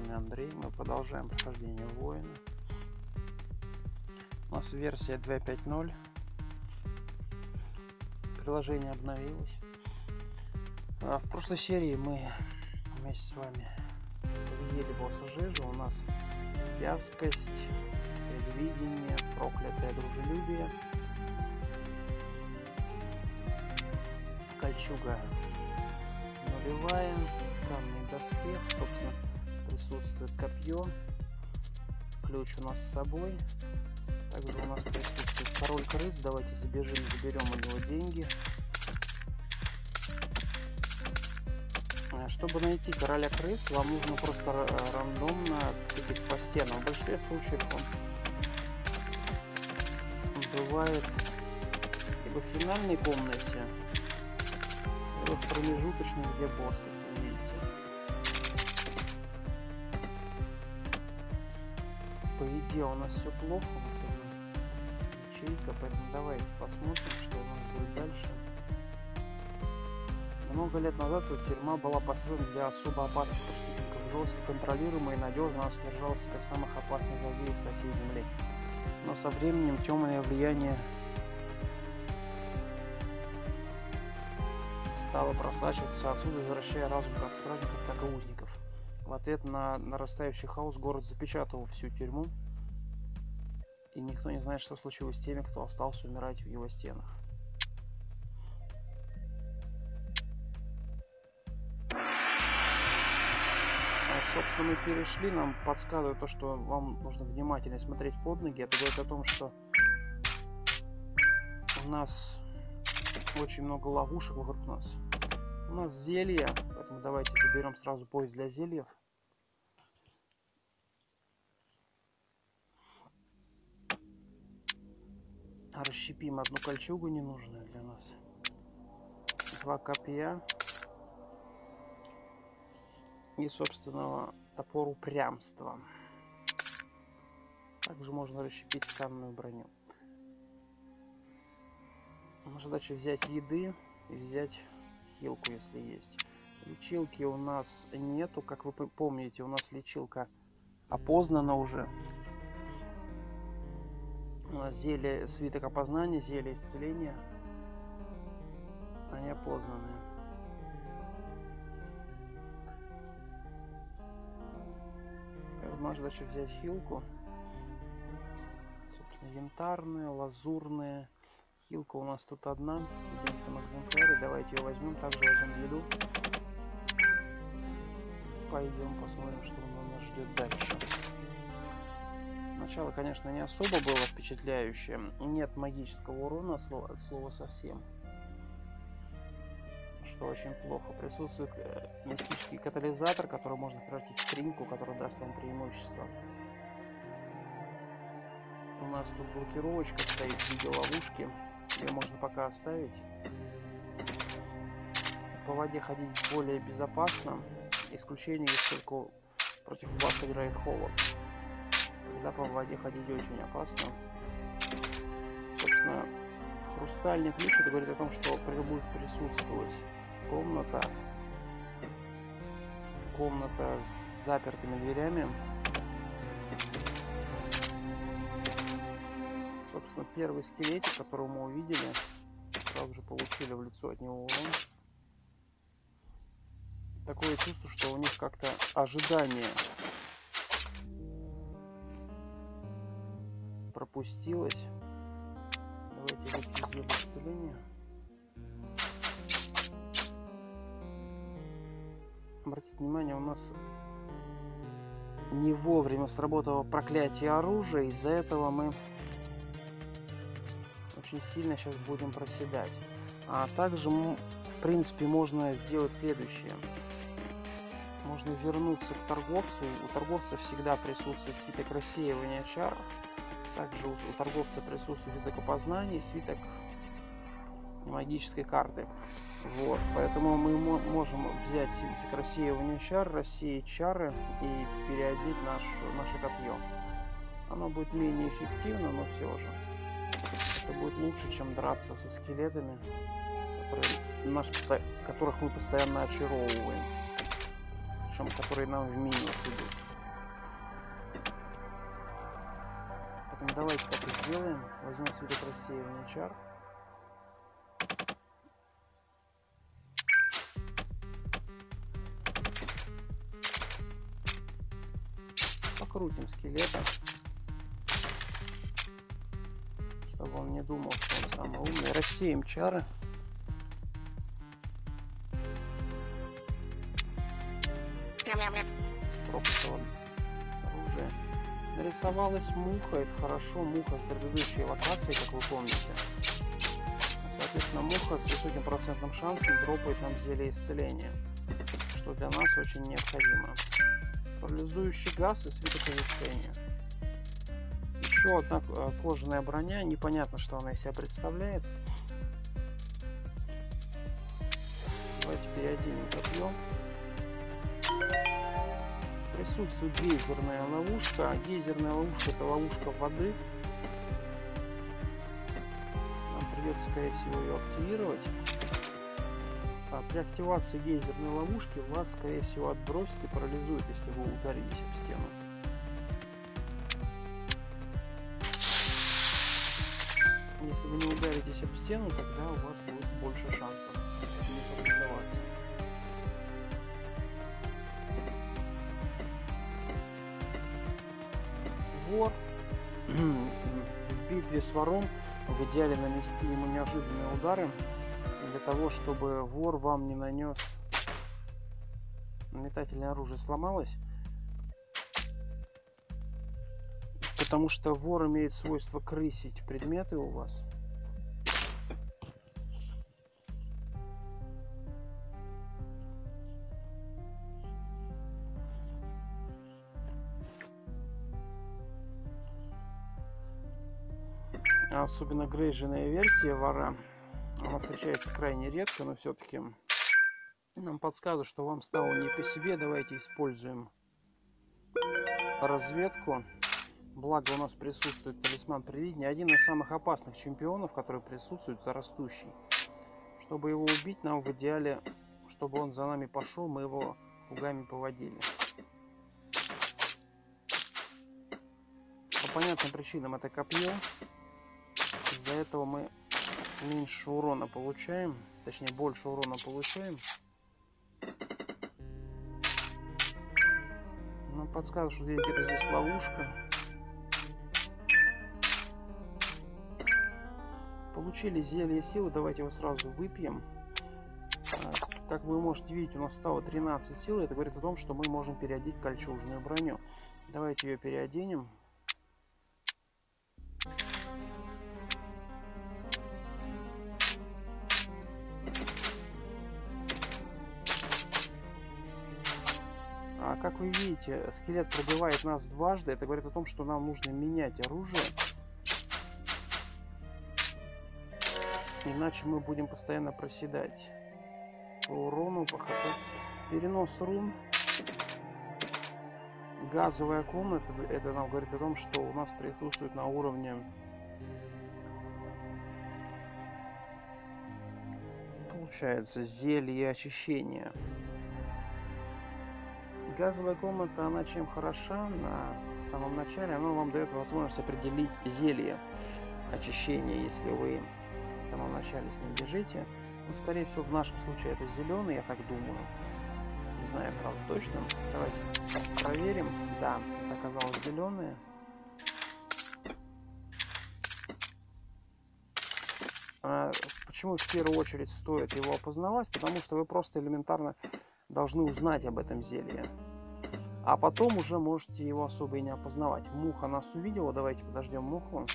вами Андрей. Мы продолжаем прохождение воина. У нас версия 2.5.0. Приложение обновилось. В прошлой серии мы вместе с вами победили босса Жижу. У нас вязкость, предвидение, проклятое дружелюбие, кольчуга нулевая, каменный доспех, собственно, присутствует копье, ключ у нас с собой. Также у нас присутствует король крыс. Давайте забежим, заберем у него деньги. Чтобы найти короля крыс, вам нужно просто рандомно тыкать по стенам. В большинстве случаев он бывает либо в финальной комнате, либо в промежуточной, где босс, как вы видите. По идее у нас все плохо, у нас ячейка, поэтому давайте посмотрим, что у нас будет дальше. Много лет назад эта тюрьма была построена для особо опасных преступников. Жестко контролируемая и надежно она содержала в себе самых опасных злодеев со всей земли. Но со временем темное влияние стало просачиваться отсюда, возвращая разум как стражников, так и узников. В ответ на нарастающий хаос город запечатал всю тюрьму, и никто не знает, что случилось с теми, кто остался умирать в его стенах. Собственно, мы перешли, нам подсказывает то, что вам нужно внимательно смотреть под ноги. Это говорит о том, что у нас очень много ловушек вокруг нас. У нас зелья, поэтому давайте заберем сразу пояс для зельев. Расщепим одну кольчугу ненужную для нас. 2 копья. И, собственно, топор упрямства. Также можно расщепить каменную броню. Наша задача взять еды и взять хилку, если есть. Лечилки у нас нету. Как вы помните, у нас лечилка опознана уже. У нас зелье свиток опознания, зелье исцеления. Они опознанные. Наша задача взять хилку. Собственно, янтарная, лазурная. Хилка у нас тут одна. В единственном экземпляре. Давайте ее возьмем. Также возьмем еду. Пойдем посмотрим, что нас ждет дальше. Начало, конечно, не особо было впечатляющее. Нет магического урона от слова совсем. Что очень плохо. Присутствует мистический катализатор, который можно превратить в тринку, который даст вам преимущество. У нас тут блокировочка стоит в виде ловушки. Ее можно пока оставить. По воде ходить более безопасно. Исключение, если только против вас играет холод. Тогда по воде ходить очень опасно. Собственно, хрустальный ключ, это говорит о том, что будет присутствовать комната с запертыми дверями. Собственно, первый скелетик, которого мы увидели, сразу же получили в лицо от него урон. Такое чувство, что у них как-то ожидание пропустилось. Давайте выпьем зелье исцеления. Обратите внимание, у нас не вовремя сработало проклятие оружия, из-за этого мы очень сильно сейчас будем проседать. А также, в принципе, можно сделать следующее. Можно вернуться к торговцу. У торговца всегда присутствует свиток рассеивания чар. Также у торговца присутствует свиток опознания, свиток магической карты. Вот, поэтому мы можем взять свиток рассеивания чар, рассеять чары и переодеть наше копье. Оно будет менее эффективно, но все же. Это будет лучше, чем драться со скелетами, которых мы постоянно очаровываем. Причем которые нам в минус идут. Давайте так и сделаем. Возьмем свиток рассеивания чар. Покрутим скелета, чтобы он не думал, что он самый умный. Рассеем чары. Пропустил оружие. Нарисовалась муха, это хорошо. Муха с предыдущей локации, как вы помните. Соответственно, муха с высоким процентным шансом дропает нам зелье исцеления, что для нас очень необходимо. Парализующий газ и свиток улучшения. Еще одна кожаная броня. Непонятно, что она из себя представляет. Давайте переоденем копье. Присутствует гейзерная ловушка. Гейзерная ловушка — это ловушка воды. Нам придется, скорее всего, ее активировать. При активации гейзерной ловушки вас, скорее всего, отбросит и парализует, если вы ударитесь об стену. Если вы не ударитесь об стену, тогда у вас будет больше шансов не парализоваться. Вор. В битве с вором в идеале нанести ему неожиданные удары, для того, чтобы вор вам не нанес. Метательное оружие сломалось, потому что вор имеет свойство крысить предметы у вас. Особенно грейженная версия вора. Она встречается крайне редко, но все-таки нам подсказывает, что вам стало не по себе. Давайте используем разведку. Благо у нас присутствует талисман предвидения. Один из самых опасных чемпионов, который присутствует, это растущий. Чтобы его убить, нам в идеале, чтобы он за нами пошел, мы его пугами поводили. По понятным причинам это копье. Из-за этого мы меньше урона получаем, точнее больше урона получаем. Нам подсказывает, что где-то здесь ловушка. Получили зелье силы, давайте его сразу выпьем. Как вы можете видеть, у нас стало 13 сил, это говорит о том, что мы можем переодеть кольчужную броню. Давайте ее переоденем. Как вы видите, скелет пробивает нас дважды. Это говорит о том, что нам нужно менять оружие. Иначе мы будем постоянно проседать по урону, по хп. Перенос рун. Газовая комната. Это нам говорит о том, что у нас присутствует на уровне, получается, зелье очищения. Газовая комната, она чем хороша на самом начале, она вам дает возможность определить зелье очищения, если вы в самом начале с ним бежите. Ну, скорее всего, в нашем случае это зеленый, я так думаю. Не знаю, правда, точно. Давайте проверим. Да, это оказалось зеленое. Почему в первую очередь стоит его опознавать? Потому что вы просто элементарно должны узнать об этом зелье. А потом уже можете его особо и не опознавать. Муха нас увидела. Давайте подождем муху.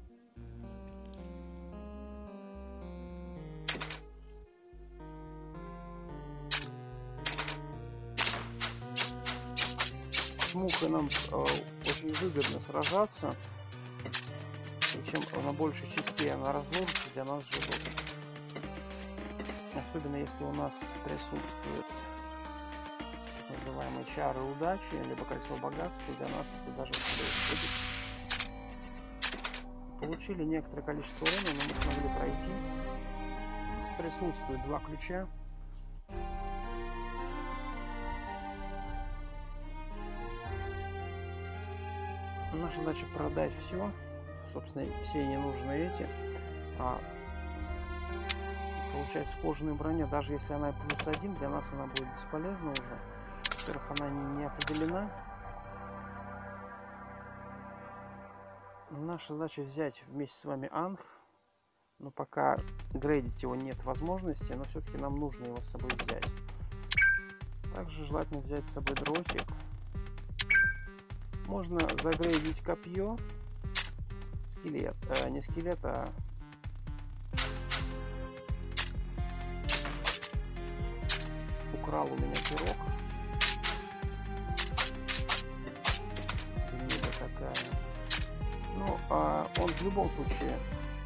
С мухой нам очень выгодно сражаться. И чем на большей части она разложится, для нас же лучше. Особенно если у нас присутствует называемые чары удачи, либо кольцо богатства, для нас это даже будет. Получили некоторое количество урона, но мы смогли пройти. Присутствует 2 ключа. Наша задача продать все. собственно, все ненужные эти. Получается, кожаная броня, даже если она +1, для нас она будет бесполезна уже. Во-первых, она не определена. Наша задача взять вместе с вами Анг. Но пока грейдить его нет возможности, но все-таки нам нужно его с собой взять. Также желательно взять с собой дротик. Можно загрейдить копье. Скелет. Не скелет, а... Украл у меня пирог. Гнида такая. Ну, он в любом случае...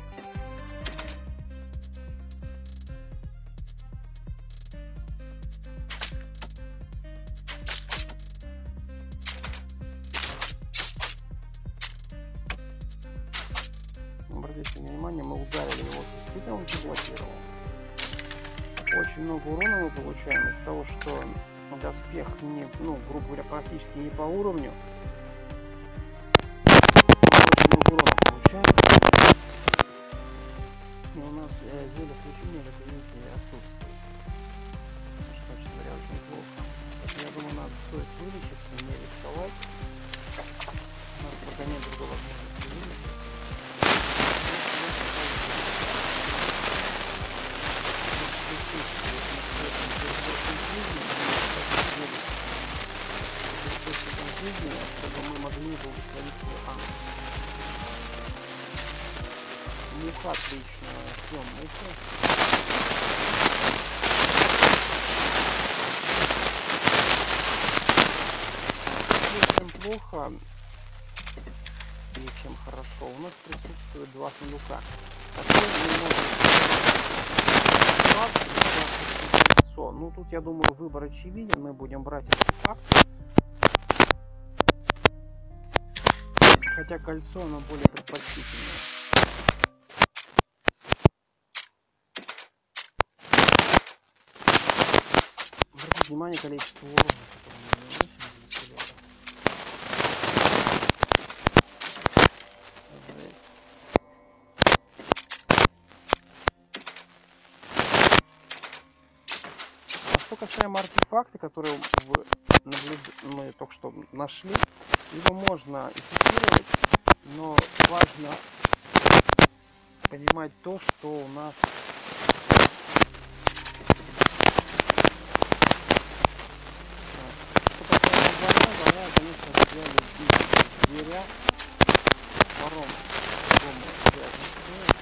Обратите внимание, мы ударили его со спины, он заблокировал. Очень много урона мы получаем из-за того, что доспех не, грубо говоря, практически не по уровню. Очень много урона получаем. И у нас зелье включения, как видите, отсутствует. Что, честно говоря, очень плохо. Поэтому, я думаю, стоит вылечиться, не рисковать. Надо погонять другого возможности вылечить. Чтобы мы могли благословить свой Анг. Муха отлично. Ждем муху. Чем плохо и чем хорошо, у нас присутствует два сундука. Ну тут, я думаю, выбор очевиден. Мы будем брать артефакт. Хотя кольцо, оно более предпочтительное. Обратите внимание, количество урона, которое мы наносим для скелета. Что касаемо артефакта, который мы только что нашли, его можно эффектировать, но важно понимать то, что у нас вора, конечно, взяли в дверях, вором по-другому взять не стоит,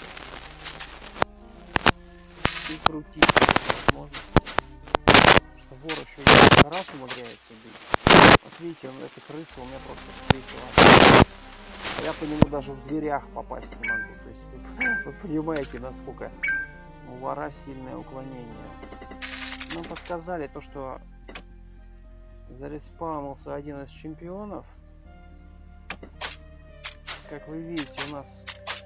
и крутить возможности. Что вор еще несколько раз умудряется бить. Вот видите, эта крыса у меня просто встретила. Я по нему даже в дверях попасть не могу. То есть вы понимаете, насколько у вора сильное уклонение. Нам подсказали то, что зареспаунился один из чемпионов. Как вы видите, у нас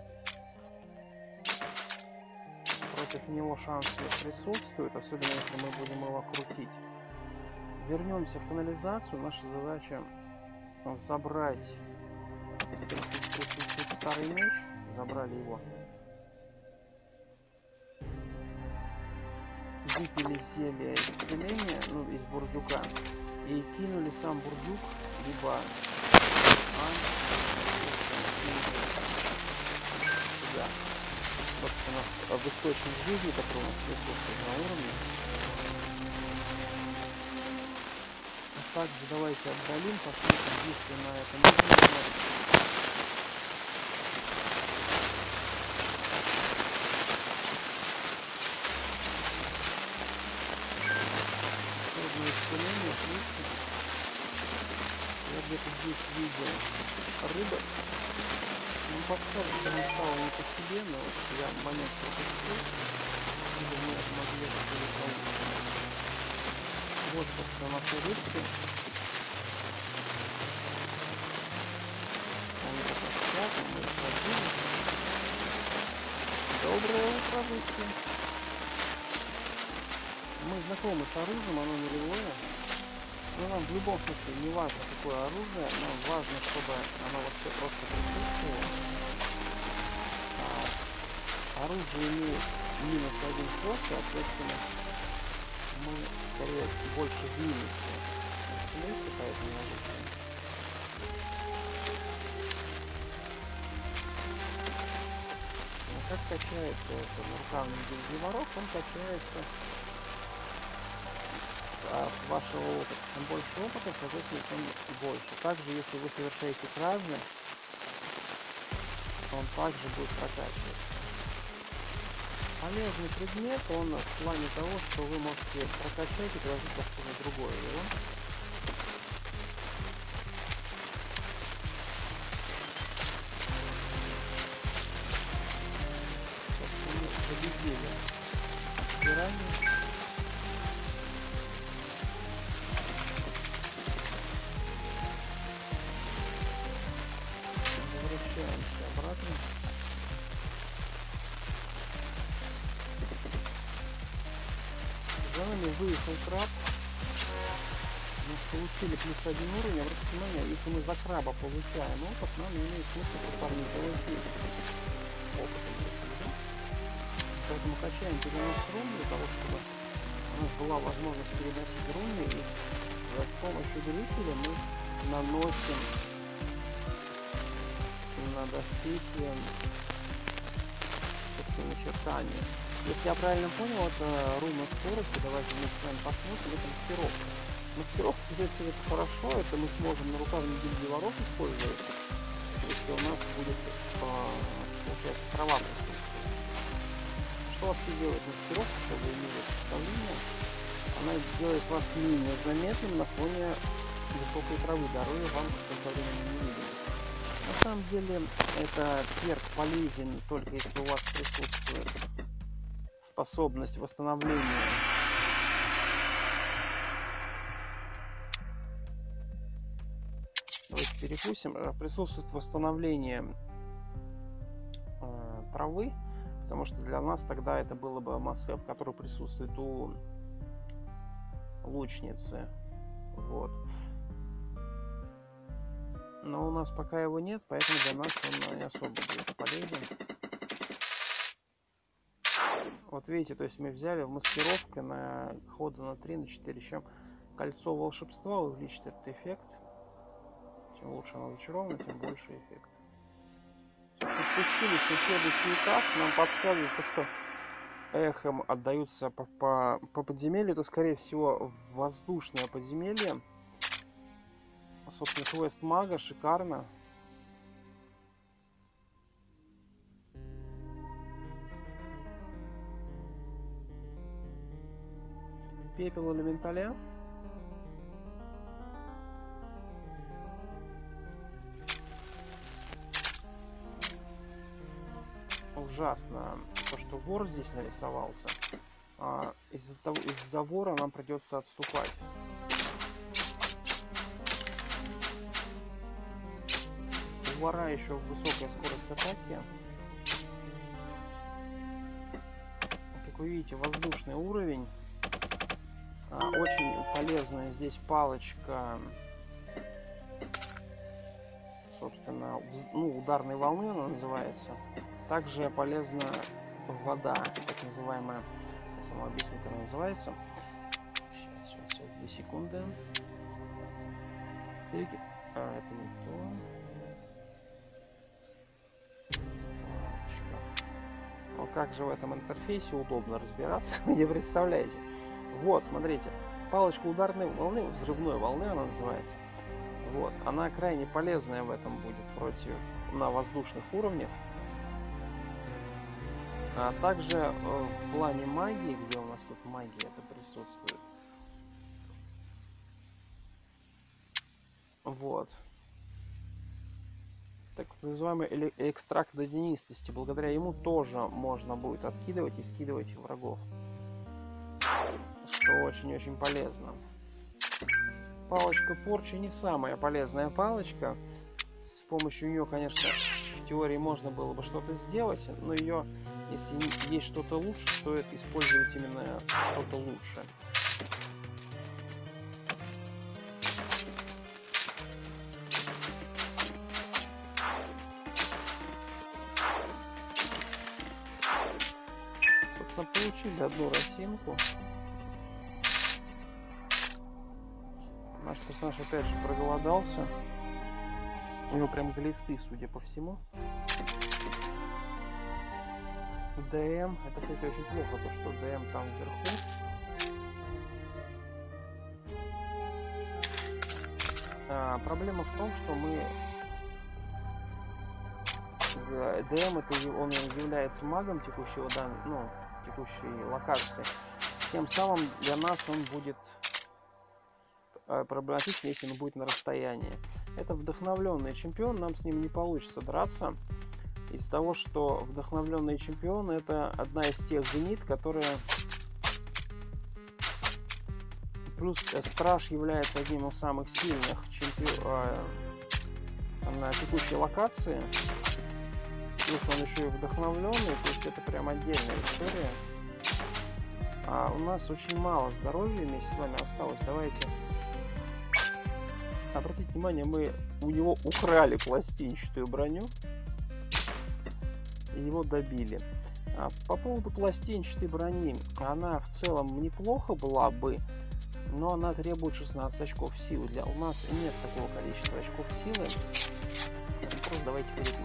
против него шансы присутствуют, особенно если мы будем его крутить. Вернемся в канализацию. Наша задача забрать старый меч. Забрали его. Выпили зелье исцеления, из бурдюка. И кинули сам бурдюк, либо сюда. Вот у нас в источник жизни, который у нас присутствует на уровне. Также давайте отдалим, посмотрим, есть ли на этом уровне. Исцеление, слышите? Я где-то здесь видел рыбы. Подсказка не стала не по себе, но вот я момент пропустил. Или мне могли это переполнить. Вот, собственно, наши рыбки. Они как раз спят, мы их разбили. Доброе утро, рыбки. Мы знакомы с оружием, оно нулевое. Но нам в любом случае не важно, какое оружие. Нам важно, чтобы оно вообще просто присутствовало. оружие имеет минус 1 ход, соответственно, мы скорее больше в минусе. Поэтому оружие. Как качается это нарукавный гильдиворот, он качается от вашего опыта. Чем больше опыта, соответственно, тем больше. Также, если вы совершаете кражи, он также будет прокачиваться. Полезный предмет, он в плане того, что вы можете прокачать и приложить во что-то другое. Победили пираньи. Возвращаемся обратно. За нами выехал краб. Мы получили плюс 1 уровень. Обратите внимание, если мы за краба получаем опыт, нам имеет смысл дополнительный опыт. Поэтому качаем перенос рун для того, чтобы у нас была возможность переносить руны, и с помощью зрителя мы наносим на доспехи начертания. Если я правильно понял, это руна скорости. Давайте мы с вами посмотрим. Это маскировка. Маскировка, кстати, это хорошо. Это мы сможем на рукавный гильдиворот использовать, если у нас будет получается права. Что вообще делает маскировка, чтобы иметь представление? Она делает вас менее заметным на фоне высокой травы, даруя вам представление невидимости. На самом деле, это перк полезен только если у вас присутствует способность восстановления. Давайте перекусим. Присутствует восстановление травы. Потому что для нас тогда это было бы масс-хэп, который присутствует у лучницы. Вот. Но у нас пока его нет, поэтому для нас он не особо будет полезен. Вот видите, то есть мы взяли в маскировке на хода на 3, на 4. Чем кольцо волшебства увеличит этот эффект. Чем лучше оно зачаровано, тем больше эффект. Спустились на следующий этаж, нам подсказывают, что эхом отдаются по подземелью. Это, скорее всего, воздушное подземелье. Собственно, квест мага шикарно. Пепел элементаля. Ужасно то, что вор здесь нарисовался. Из-за вора нам придется отступать. У вора еще высокая скорость атаки. Как вы видите, воздушный уровень. Очень полезная здесь палочка, собственно, ударной волны она называется. Также полезна вода, так называемая. Я сама объясню, как она называется. Сейчас, 2 секунды. Это не то. Но как же в этом интерфейсе удобно разбираться, вы не представляете. Вот, смотрите, палочка ударной волны, взрывной волны она называется. Вот, она крайне полезная в этом будет на воздушных уровнях. А также в плане магии, где у нас тут магия это присутствует. Вот. Так называемый экстракт водянистости. Благодаря ему тоже можно будет откидывать и скидывать врагов. Что очень-очень полезно. Палочка порчи не самая полезная палочка. С помощью нее, конечно, в теории можно было бы что-то сделать, но ее, если есть что-то лучше, стоит использовать именно что-то лучше. Собственно, получили одну росинку. Наш персонаж опять же проголодался. У него прям глисты, судя по всему. ДМ. Это, кстати, очень плохо, то что ДМ там вверху. Проблема в том, что мы... ДМ это он является магом текущего, текущей локации. Тем самым для нас он будет проблематичен, если он будет на расстоянии. Это вдохновленный чемпион, нам с ним не получится драться. Из-за того, что вдохновленный чемпион это одна из тех зенит, которые... Плюс страж является одним из самых сильных на текущей локации. Плюс он еще и вдохновленный, то есть это прям отдельная история. У нас очень мало здоровья вместе с вами осталось. Давайте. Обратите внимание, мы у него украли пластинчатую броню. И его добили. По поводу пластинчатой брони, она в целом неплохо была бы, но она требует 16 очков силы. У нас нет такого количества очков силы. Просто давайте перепустим.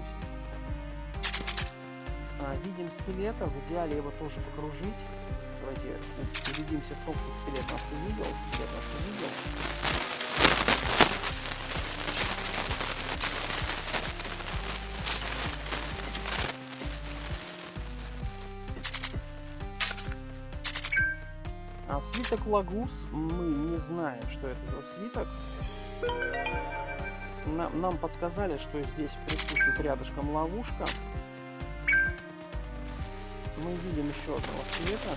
Видим скелета, в идеале его тоже покружить. Давайте убедимся в том, что скелет нас увидел. Свиток Лагус, мы не знаем, что это за свиток. Нам подсказали, что здесь присутствует рядышком ловушка. Мы видим еще одного света.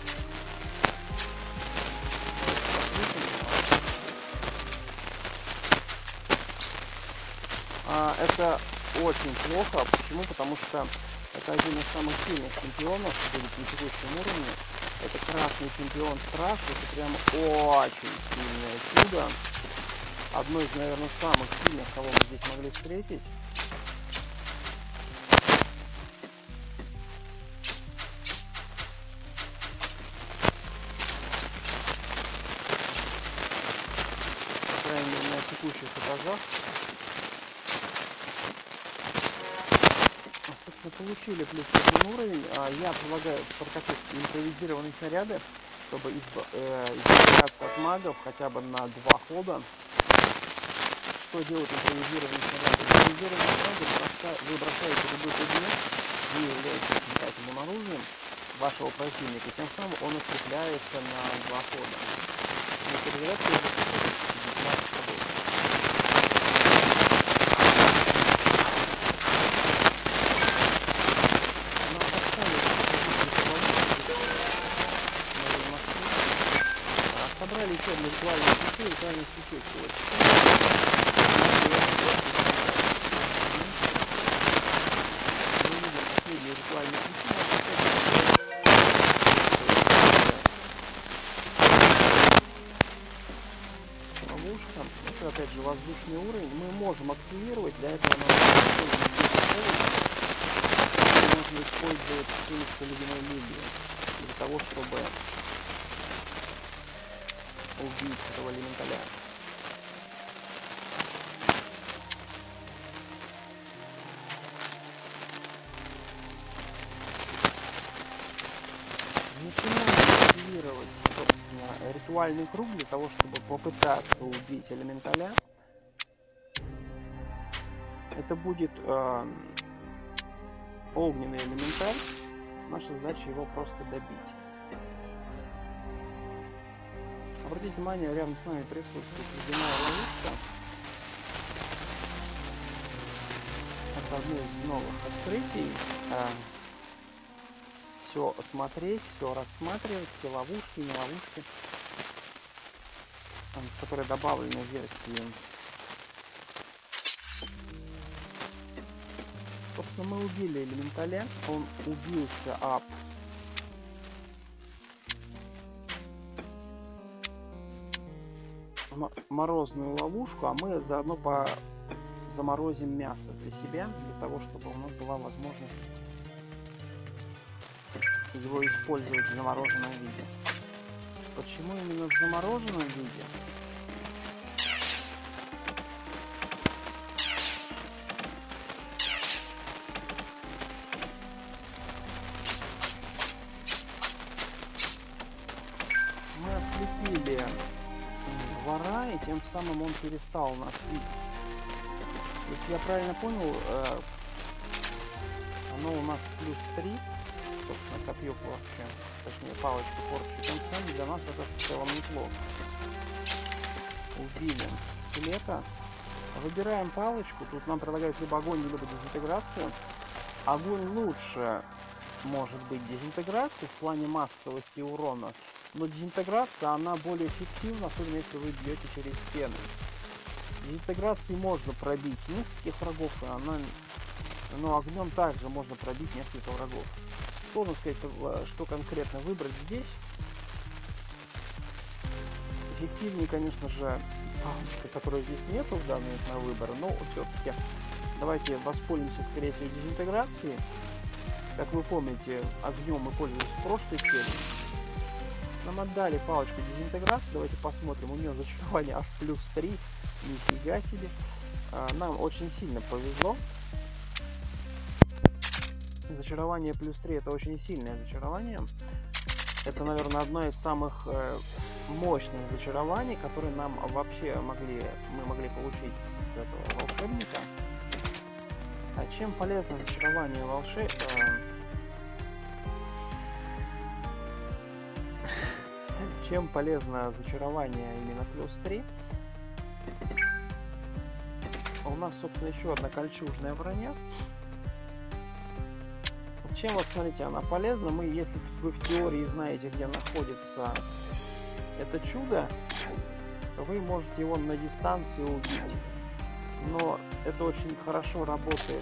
Это очень плохо. Почему? Потому что это один из самых сильных чемпионов, будет на текущем уровне. Это красный чемпион страж. Это прям очень сильное чудо. Одно из, наверное, самых сильных, кого мы здесь могли встретить. По крайней мере, на текущих этажах. Получили плюс 1 уровень. Я предлагаю прокачать импровизированные снаряды, чтобы избавляться от магов хотя бы на 2 хода. Что делают импровизированные снаряды? Импровизированные снаряды вы бросаете любой предмет, вы являетесь метательным оружием вашего противника, тем самым он ослепляется на 2 хода. Собрали еще одну виртуальную ключи, виртуальную ключи всего. Мы видим последнюю виртуальную ключи. Ловушка. Еще опять же воздушный уровень. Мы можем активировать, для этого нам можно использовать феникса ледяной лилии для того, чтобы убить этого элементаля. Начинаем активировать, собственно, ритуальный круг для того, чтобы попытаться убить элементаля. Это будет огненный элементаль. Наша задача его просто добить. Обратите внимание, рядом с нами присутствует ледяная ловушка. Это одно из новых открытий. Все осмотреть, все рассматривать, все ловушки, не ловушки, которые добавлены в версии. Собственно, мы убили элементаля, он убился об морозную ловушку, а мы заодно заморозим мясо для себя, для того, чтобы у нас была возможность его использовать в замороженном виде. Почему именно в замороженном виде? Мы ослепили вора, и тем самым он перестал нас видеть. Если я правильно понял, оно у нас +3, собственно, копье порчи, точнее палочка порчи, тем самым для нас это в целом неплохо. Убили скелета. Выбираем палочку, тут нам предлагают либо огонь, либо дезинтеграцию. Огонь лучше может быть дезинтеграции в плане массовости урона, но дезинтеграция, она более эффективна, особенно если вы бьете через стены. Дезинтеграцией можно пробить нескольких врагов, но огнем также можно пробить несколько врагов. Сложно сказать, что конкретно выбрать здесь. Эффективнее, конечно же, палочка, которой здесь нету в данный момент на выбор, но все-таки давайте воспользуемся, скорее всего, дезинтеграцией. Как вы помните, огнем мы пользовались в прошлой серии. Нам отдали палочку дезинтеграции. Давайте посмотрим. У нее зачарование аж +3. Нифига себе. Нам очень сильно повезло. Зачарование +3 это очень сильное зачарование. Это, наверное, одно из самых мощных зачарований, которые нам вообще мы могли получить с этого волшебника. А чем полезно зачарование Чем полезно зачарование именно +3? У нас, собственно, еще одна кольчужная броня. Чем, вот смотрите, она полезна? Если вы в теории знаете, где находится это чудо, то вы можете его на дистанции убить. Но это очень хорошо работает.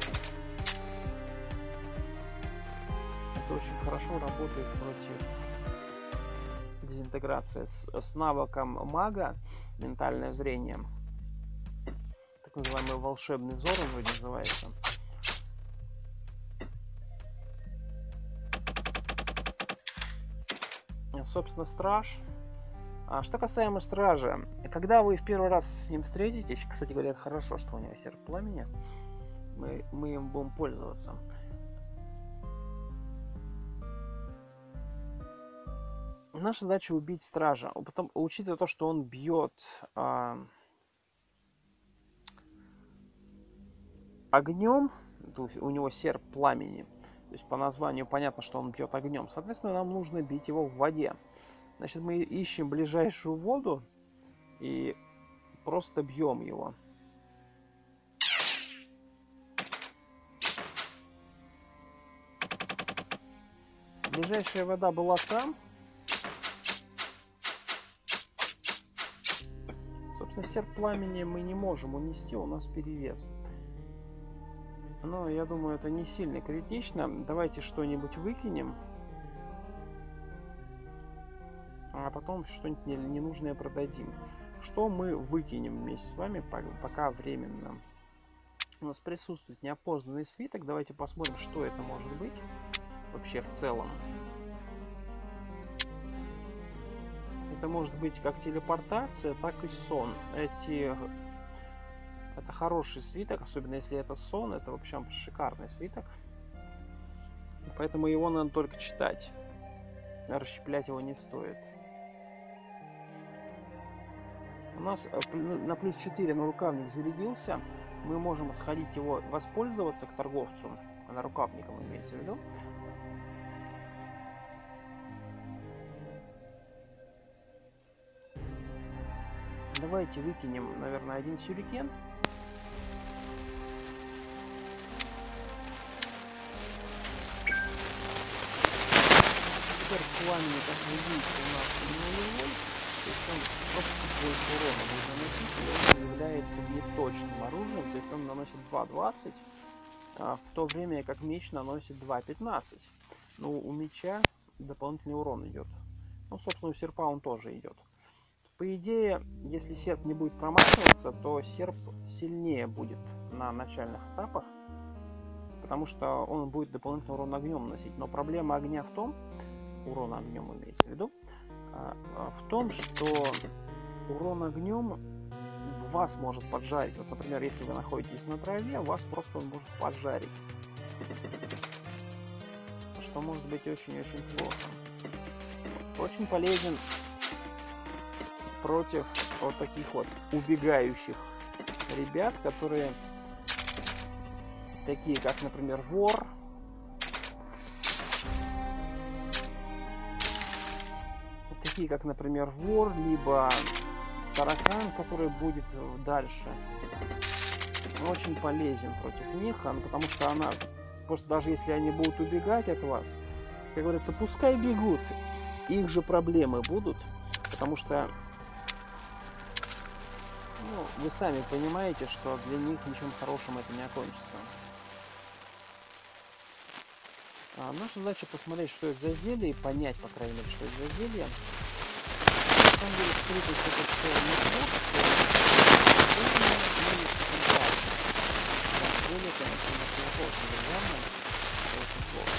Это очень хорошо работает против дезинтеграции с навыком мага, ментальное зрение. Так называемый волшебный взор, он вроде называется. Собственно, страж. Что касаемо стража, когда вы в первый раз с ним встретитесь, кстати говоря, это хорошо, что у него серп пламени, мы им будем пользоваться. Наша задача убить стража. Потом, учитывая то, что он бьет огнем, у него серп пламени, то есть по названию понятно, что он бьет огнем. Соответственно, нам нужно бить его в воде. Значит, мы ищем ближайшую воду и просто бьем его. Ближайшая вода была там. Собственно, серп пламени мы не можем унести, у нас перевес. Но я думаю, это не сильно критично. Давайте что-нибудь выкинем. А потом что-нибудь ненужное продадим. Что мы выкинем вместе с вами пока временно? У нас присутствует неопознанный свиток. Давайте посмотрим, что это может быть вообще в целом. Это может быть как телепортация, так и сон. Это хороший свиток, особенно если это сон. Это вообще шикарный свиток. Поэтому его надо только читать. Расщеплять его не стоит. У нас на +4 нарукавник зарядился. Мы можем сходить его, воспользоваться к торговцу. Нарукавником имеется в виду. Давайте выкинем, наверное, один сюрикен. Теперь пламени, как вы видите, у нас не нулевой. То есть он просто какой урона будет наносить, и он является неточным оружием. То есть он наносит 2.20, в то время как меч наносит 2.15. Но у меча дополнительный урон идет. Ну, собственно, у серпа он тоже идет. По идее, если серп не будет промахиваться, то серп сильнее будет на начальных этапах. потому что он будет дополнительный урон огнем наносить. Но проблема огня в том, урон огнем имеется в виду, в том, что урон огнем вас может поджарить. Вот, например, если вы находитесь на траве, вас просто он может поджарить. Что может быть очень-очень плохо. Очень полезен против вот таких вот убегающих ребят, которые такие, как, например, вор. Такие, как, например, вор, либо таракан, который будет дальше. Он очень полезен против них, потому что она... Просто даже если они будут убегать от вас, как говорится, пускай бегут. Их же проблемы будут, потому что... Ну, вы сами понимаете, что для них ничем хорошим это не окончится. Наша задача посмотреть, что это за зелье, и понять, по крайней мере, что это за зелье. На самом деле, скрытость это все не плохо, зелье, конечно, не плохо, главное, это очень плохо.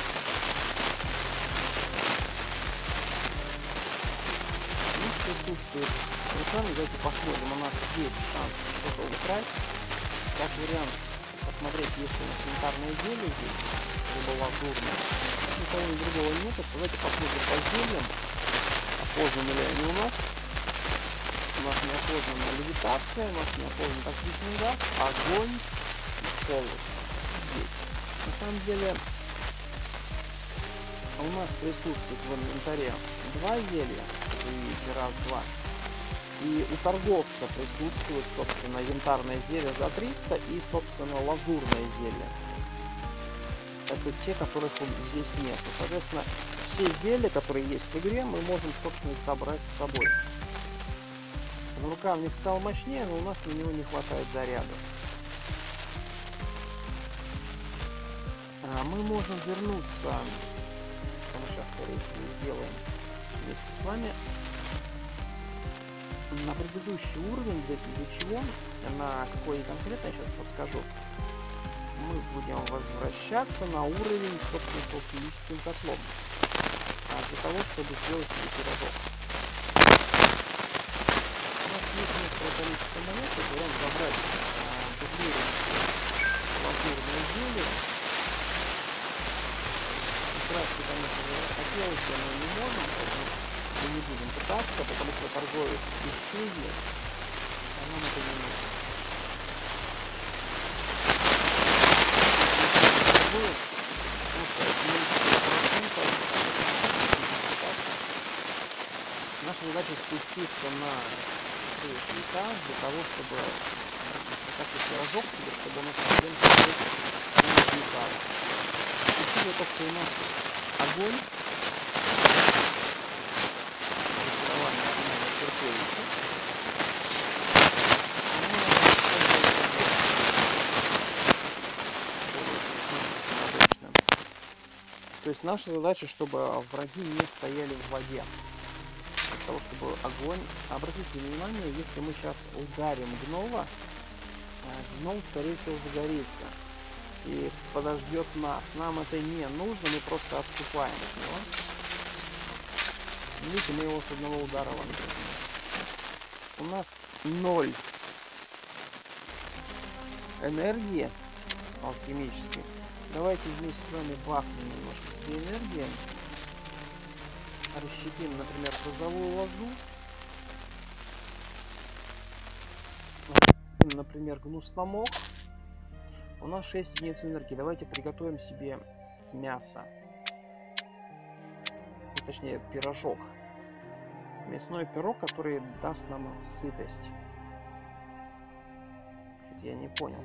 Ну, присутствует. Сами давайте посмотрим, у нас есть шанс что-то украсть. Как вариант посмотреть, если у нас янтарное зелье здесь, либо лазурное. Никого другого нет, давайте посмотрим по зельям. Опознаны ли они у нас? У нас не опознана левитация, у нас не опознан токсичный газ, огонь и холод. Здесь. На самом деле у нас присутствует в инвентаре два зелья, вы видите, раз, два. И у торговца присутствует, собственно, янтарное зелье за 300 и, собственно, лазурное зелье. Это те, которых здесь нет. Соответственно, все зелья, которые есть в игре, мы можем, собственно, их собрать с собой. Рукавник стал мощнее, но у нас на него не хватает заряда. Мы можем вернуться, мы сейчас, скорее всего, сделаем вместе с вами, на предыдущий уровень, для чего, на какой конкретно, я сейчас подскажу. Мы будем возвращаться на уровень, собственно, с алхимическим котлом. Для того, чтобы сделать себе пирожок. У нас есть некоторое количество монет, и будем забрать дублирующее лазурное зелье. Украсть, конечно же, хотелось бы, но не можем, поэтому мы не будем пытаться, потому что торговец исчезнет, а нам это не нужно. Наша задача спуститься на следующий этаж для того, чтобы прокачать пирожок себе, чтобы у нас проблем не возникало. Учитывая то, что у нас огонь, то есть наша задача, чтобы враги не стояли в воде. Для того, чтобы огонь... Обратите внимание, если мы сейчас ударим гнола, гнол, скорее всего, загорится. И подождет нас. Нам это не нужно, мы просто отступаем от него. Видите, мы его с одного удара ломаем. У нас 0 энергии алхимической. Давайте вместе с вами бахнем немножко себе энергии. Расщепим, например, розовую лозу. Например, гнусномох. У нас 6 единиц энергии. Давайте приготовим себе мясо. Ну, точнее, пирожок. Мясной пирог, который даст нам сытость. Я не понял.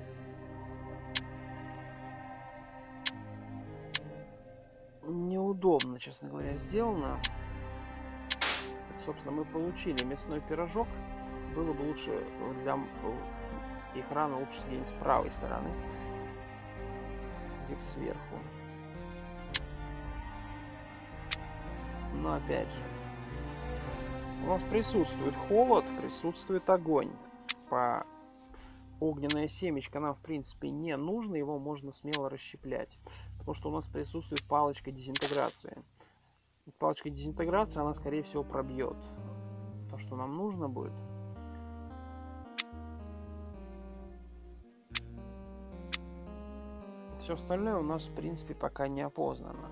Неудобно, честно говоря, сделано. Собственно, мы получили мясной пирожок. Было бы лучше для экрана лучше сидеть с правой стороны, типа сверху. Но опять же, у нас присутствует холод, присутствует огонь. По огненное семечко нам, в принципе, не нужно. Его можно смело расщеплять. Потому что у нас присутствует палочка дезинтеграции. Палочка дезинтеграции, она, скорее всего, пробьет то, что нам нужно будет. Все остальное у нас, в принципе, пока не опознано.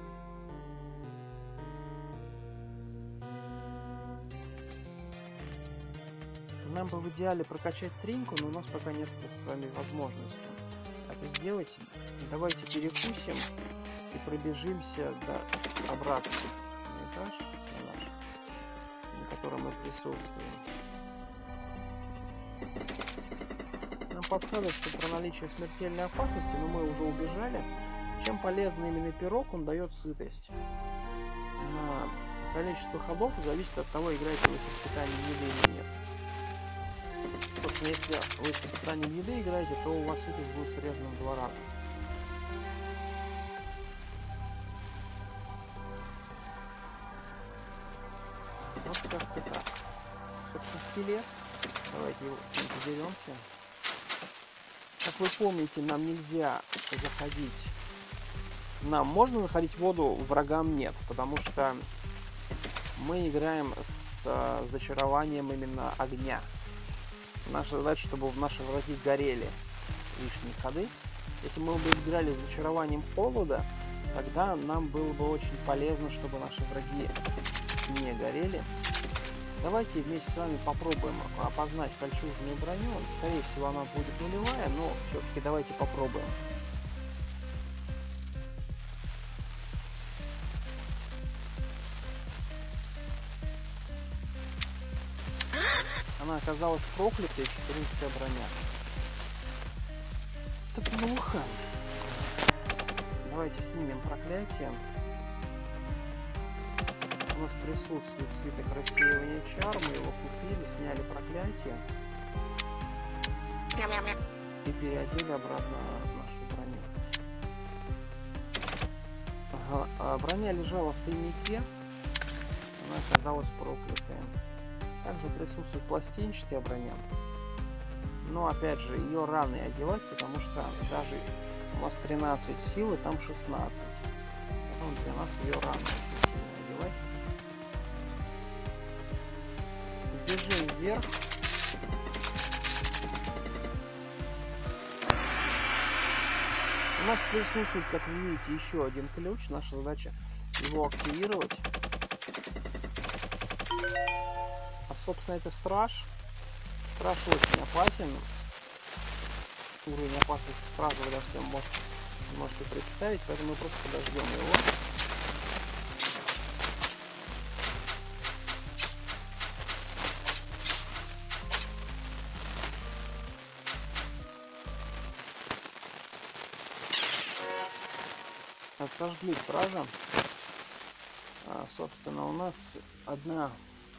Нам бы в идеале прокачать тринку, но у нас пока нет с вами возможности это сделать. Давайте перекусим и пробежимся до обратно на этаж, на котором мы присутствуем. Нам подсказывает, что про наличие смертельной опасности, но мы уже убежали. Чем полезен именно пирог, он дает сытость. На количество ходов зависит от того, играете вы с испытанием еды или нет. Собственно, если вы с испытанием еды играете, то у вас сытость будет срезана в 2 раза. Вот как-то так. Собственно, скелет. Давайте его заберемся. Как вы помните, нам нельзя заходить. Нам можно заходить в воду, врагам нет, потому что мы играем с зачарованием именно огня. Наша задача, чтобы наши враги горели лишние ходы. Если мы бы играли с зачарованием холода, тогда нам было бы очень полезно, чтобы наши враги не горели. Давайте вместе с вами попробуем опознать кольчужную броню. Скорее всего, она будет нулевая, но все-таки давайте попробуем. Она оказалась проклятой, 14-я броня. Это плохо. Давайте снимем проклятие. У нас присутствует свиток рассеивания чар, мы его купили, сняли проклятие и переодели обратно нашу броню. Ага, броня лежала в тайнике, она оказалась проклятая. Также присутствует пластинчатая броня, но опять же ее рано одевать, потому что даже у нас 13 силы, там 16, поэтому для нас ее рано одевать. Бежим вверх. У нас присутствует, как вы видите, еще один ключ. Наша задача его активировать. А собственно это страж. Страж очень опасен. Уровень опасности стража вы всем можете представить, поэтому мы просто подождем его. Сожгли стража. Собственно, у нас одна,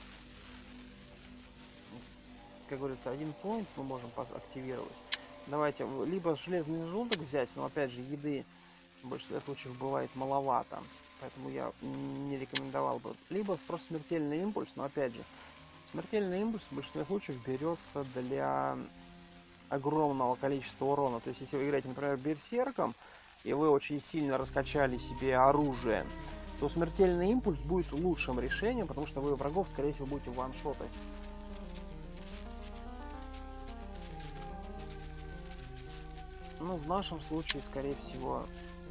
как говорится, один поинт мы можем активировать. Давайте либо железный желудок взять, но опять же еды в большинстве случаев бывает маловато, поэтому я не рекомендовал бы. Либо просто смертельный импульс, но опять же смертельный импульс в большинстве случаев берется для огромного количества урона. То есть если вы играете, например, берсерком, и вы очень сильно раскачали себе оружие, то смертельный импульс будет лучшим решением, потому что вы врагов, скорее всего, будете ваншотать. Ну, в нашем случае, скорее всего,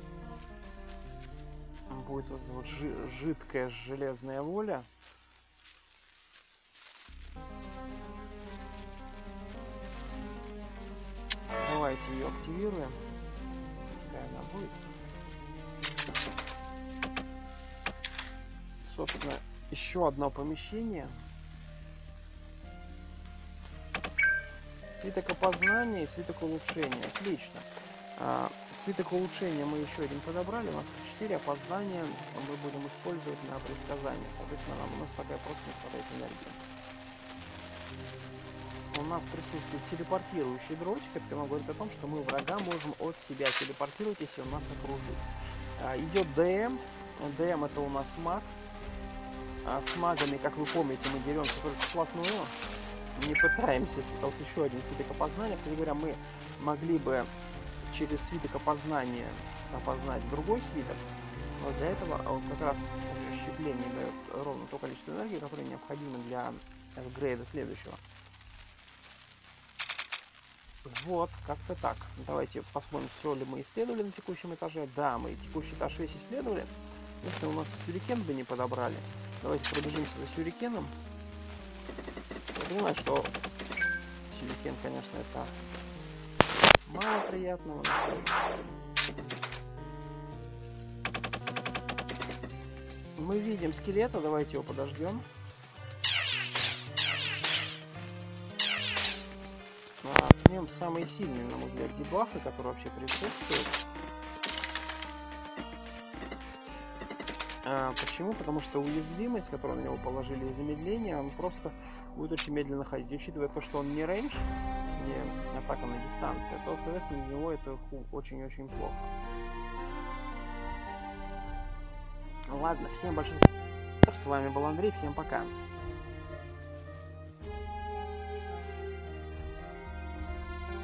будет вот жидкая железная воля. Давайте ее активируем. Она будет. Собственно, еще одно помещение. Свиток опознания и свиток улучшения. Отлично. Свиток улучшения мы еще один подобрали. У нас 4 опознания мы будем использовать на предсказание. Соответственно, у нас пока просто не хватает энергии. У нас присутствует телепортирующий дротик. Это говорит о том, что мы врага можем от себя телепортировать, если он нас окружит. Идет ДМ. ДМ это у нас маг. С магами, как вы помните, мы деремся только вплотную. не пытаемся... Вот еще один свиток опознания. Кстати говоря, мы могли бы через свиток опознания опознать другой свиток. Но для этого вот как раз расщепление дает ровно то количество энергии, которое необходимо для апгрейда следующего. Вот, как-то так. Давайте посмотрим, все ли мы исследовали на текущем этаже. Да, мы текущий этаж весь исследовали. Если у нас сюрикен бы не подобрали, давайте пробежимся за сюрикеном. Я понимаю, что сюрикен, конечно, это мало приятного. Мы видим скелета, давайте его подождем. В нем самые сильные, на мой взгляд, дебафы, которые вообще присутствуют. Почему? Потому что уязвимость, которую на него положили, и замедление, он просто будет очень медленно ходить. Учитывая то, что он не рейндж, не атака на дистанции, то, соответственно, для него это очень-очень плохо. Ладно, всем большое спасибо. С вами был Андрей, всем пока.